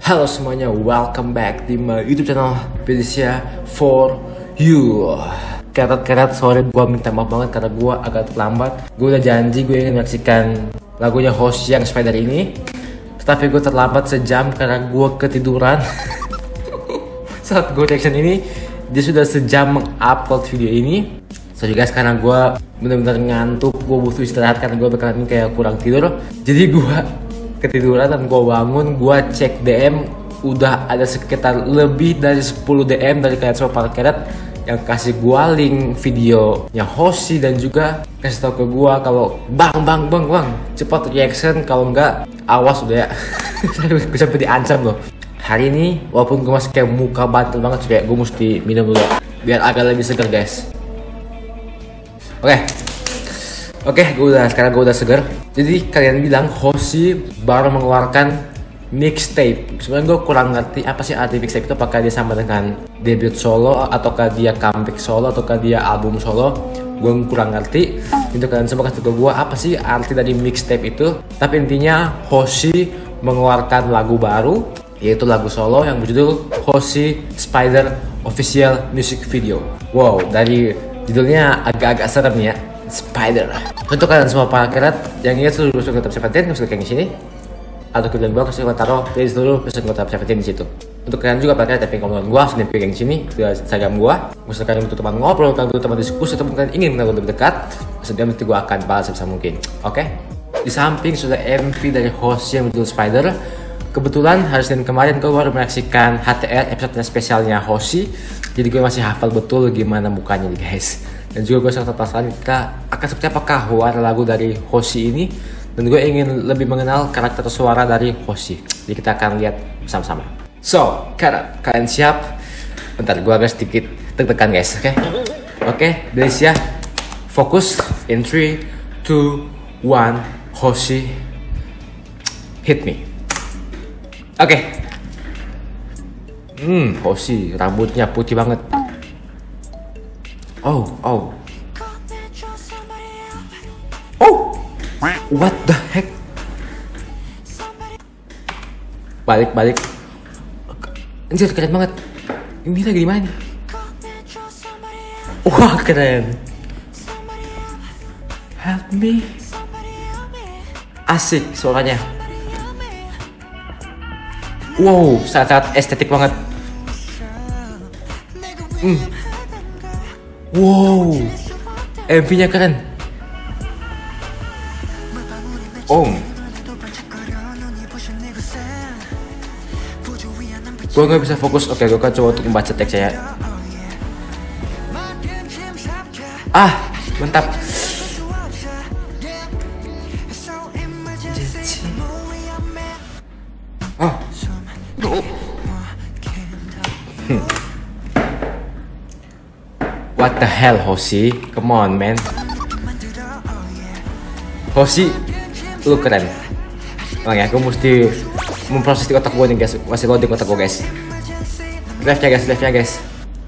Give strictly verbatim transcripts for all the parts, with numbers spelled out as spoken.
Halo semuanya, welcome back di my YouTube channel Felicia for you. Keret-keret, sorry gue minta maaf banget karena gue agak terlambat. Gue udah janji gue ingin menyaksikan lagunya Hoshi yang Spider ini, tetapi gue terlambat sejam karena gue ketiduran. Saat gue reaction ini, dia sudah sejam mengupload video ini. So guys, karena gue bener-bener ngantuk, gue butuh istirahat karena gue bakalan ini kayak kurang tidur. Jadi gue ketiduran dan gue bangun, gue cek D M, udah ada sekitar lebih dari sepuluh D M dari kalian semua para keret yang kasih gue link videonya Hoshi dan juga kasih tau ke gue kalau bang bang bang bang cepat reaction, kalau enggak awas udah ya. Saya sampai diancam loh. Hari ini walaupun gue masih kayak muka bantal banget, kayak gue mesti minum dulu biar agak lebih segar guys. Oke okay. Oke, okay, gue udah sekarang gue udah seger. Jadi kalian bilang Hoshi baru mengeluarkan mixtape. Sebenarnya gue kurang ngerti apa sih arti mixtape itu. Apakah dia sama dengan debut solo, ataukah dia comeback solo, ataukah dia album solo? Gue kurang ngerti. Itu kalian semua kasih ke gue apa sih arti dari mixtape itu. Tapi intinya Hoshi mengeluarkan lagu baru, yaitu lagu solo yang berjudul Hoshi Spider Official Music Video. Wow, dari judulnya agak-agak serem ya. Spider. Untuk kalian semua para keret yang ingat seluruh episode Top Seventeen, bisa klik di sini. Atau kalian bawah kasih taruh di seluruh episode Top Seventeen di situ. Untuk kalian juga para keret yang pengen ngomongin gua, sini klik di sini ke Instagram gua. Bisa kalian butuh teman ngobrol, kalian butuh teman diskusi, atau kalian ingin mengenal lebih dekat, sedia nanti gua akan balas sebisa mungkin. Oke? Okay? Di samping sudah M V dari Hoshi yang berjudul Spider. Kebetulan hari Senin kemarin gue baru menyaksikan H T R episode spesialnya Hoshi. Jadi gue masih hafal betul gimana mukanya nih guys. Dan juga gue sangat penasaran kita akan seperti apakah warna lagu dari Hoshi ini. Dan gue ingin lebih mengenal karakter suara dari Hoshi. Jadi kita akan lihat bersama-sama. So, karena kalian siap? Bentar, gue agak sedikit deg-degan guys, oke? Okay? Oke, okay, Felicia, fokus. In three, two, one, Hoshi, hit me. Oke. Okay. Hmm, Hoshi rambutnya putih banget. Oh, oh. Oh. What the heck? Balik-balik. Anjir, keren banget. Ini lagi di mana? Wah, keren. Help me. Asik suaranya. Wow, sangat-sangat estetik banget. Hmm. Wow, M V-nya keren. Oh, gue nggak bisa fokus. Oke, gue kan coba untuk membaca teksnya. Ah, mantap. Oh. Hmm. What the hell, Hoshi? Come on, man. Hoshi, lu keren. Makanya aku mesti memproses di otak gue nih guys. Masih loading otak gue guys. Left nya guys, left nya guys.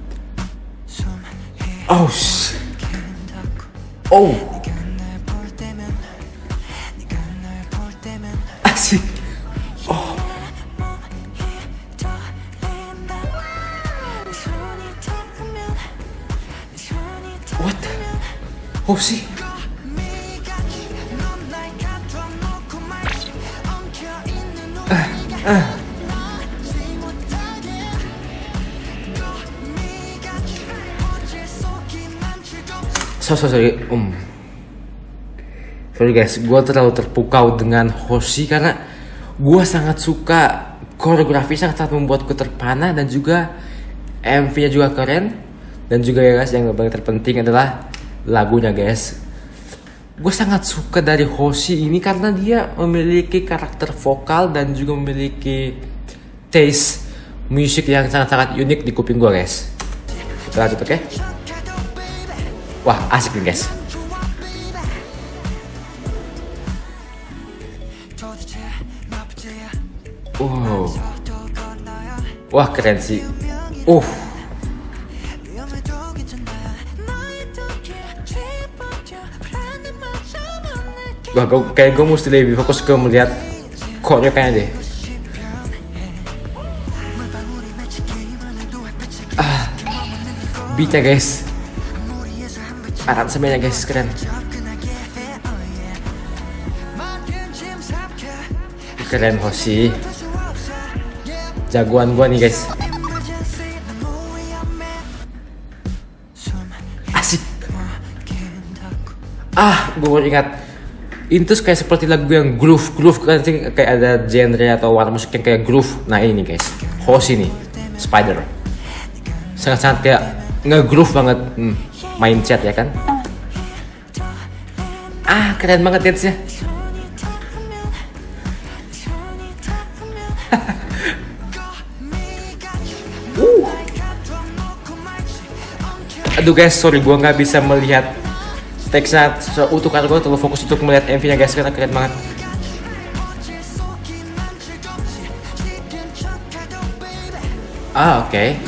Oh, oh. Asik. Oh. What? Hoshi? Ah, ah. So, so, sorry, um. Sorry guys, gue terlalu terpukau dengan Hoshi karena gue sangat suka koreografi, sangat-sangat membuatku terpana, dan juga M V-nya juga keren. Dan juga ya guys, yang paling terpenting adalah lagunya guys. Gue sangat suka dari Hoshi ini karena dia memiliki karakter vokal dan juga memiliki taste musik yang sangat-sangat unik di kuping gue guys. Kita lanjut, oke? Okay? Wah, asik nih guys. Wow. Wah, keren sih. Uh. Wah, gue, kayak gue mesti lebih fokus ke melihat chordnya kayaknya deh. beatnya guys, aransemennya guys keren. Keren Hoshi, jagoan gua nih guys. Asik. Ah, gue baru ingat. Itu kayak seperti lagu yang groove, groove kan, kayak ada genre atau warna musik yang kayak groove. Nah ini guys, Hoshi nih, Spider. Sangat-sangat kayak nge-groove banget, hmm, mindset ya kan. Ah, keren banget dance-nya. uh. Aduh guys, sorry gue nggak bisa melihat teksnya seutuh karena gue terlalu fokus untuk melihat M V-nya guys, karena keren banget. Ah oke, okay.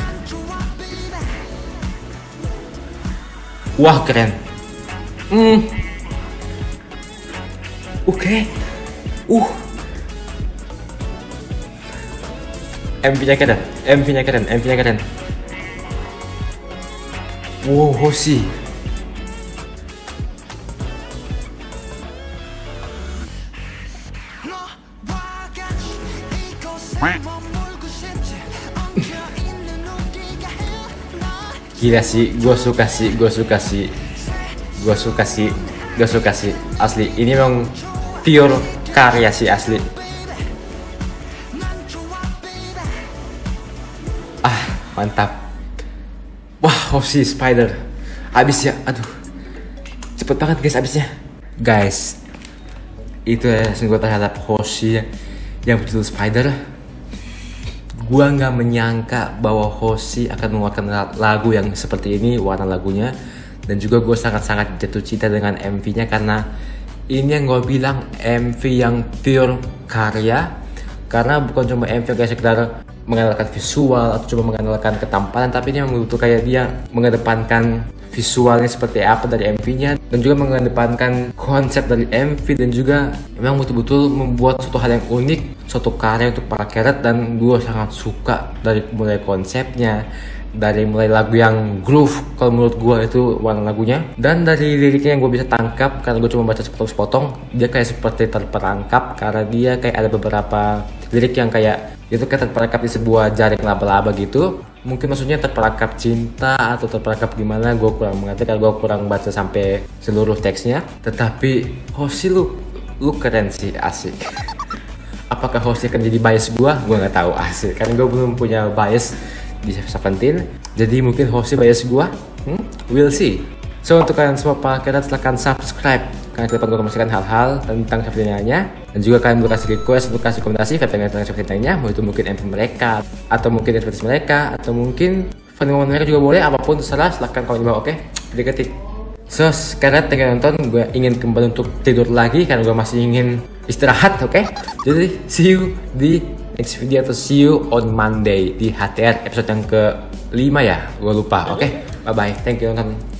Wah keren. Hmm. Oke. Okay. Uh. M V-nya keren, M V-nya keren, M V-nya keren. Wow, Hoshi. Gila sih, gue suka sih, gue suka sih, gue suka sih, gue suka sih, asli. Ini memang pure karya sih asli. Ah, mantap. Wah, Hoshi Spider, abis ya, aduh, cepet banget guys abisnya. Guys, itu ya gue terhadap Hoshi yang berjudul Spider. Gua nggak menyangka bahwa Hoshi akan mengeluarkan lagu yang seperti ini, warna lagunya. Dan juga gue sangat-sangat jatuh cinta dengan M V-nya, karena ini yang gue bilang M V yang pure karya. Karena bukan cuma M V yang kayak sekedar mengandalkan visual atau cuma mengandalkan ketampanan, tapi ini membutuhkan kayak dia mengedepankan visualnya seperti apa dari M V-nya, dan juga mengedepankan konsep dari M V, dan juga memang betul-betul membuat suatu hal yang unik, suatu karya untuk para karet. Dan gue sangat suka dari mulai konsepnya, dari mulai lagu yang groove kalau menurut gue itu warna lagunya, dan dari liriknya yang gue bisa tangkap karena gue cuma baca sepotong-sepotong. Dia kayak seperti terperangkap karena dia kayak ada beberapa lirik yang kayak itu kayak terperangkap di sebuah jaring laba-laba gitu. Mungkin maksudnya terperangkap cinta atau terperangkap gimana, gue kurang mengerti karena gue kurang baca sampai seluruh teksnya. Tetapi Hoshi lu lu keren sih, asik. Apakah Hoshi akan jadi bias gue? Gue nggak tahu, asik. Karena gue belum punya bias di Seventeen, jadi mungkin Hoshi bias gue. Hmm? We'll see. So untuk kalian semua para karet, silahkan subscribe karena kita gue memastikan hal-hal tentang Seventeen-nya. Dan juga kalian boleh kasih request, boleh kasih rekomendasi film tentang Seventeen-nya, mau itu mungkin M V mereka, atau mungkin advertis mereka, atau mungkin fenomen mereka juga boleh, apapun terserah, silahkan komen di bawah, oke? Okay? Ketik-ketik. So sekarang tinggal nonton, gue ingin kembali untuk tidur lagi karena gue masih ingin istirahat, oke? Okay? Jadi see you di next video atau see you on Monday di H T R episode yang ke lima ya, gue lupa, oke? Okay? Bye bye, thank you nonton.